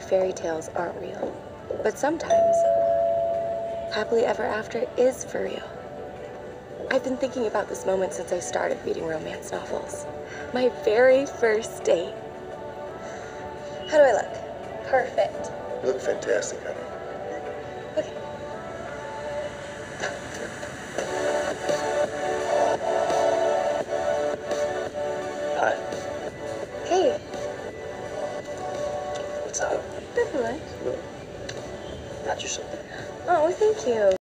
fairy tales aren't real. But sometimes, happily ever after is for real. I've been thinking about this moment since I started reading romance novels. My very first date. How do I look? Perfect. You look fantastic, honey. Okay. Hi. Hey. What's up? Nothing much. Got you something. Oh, thank you.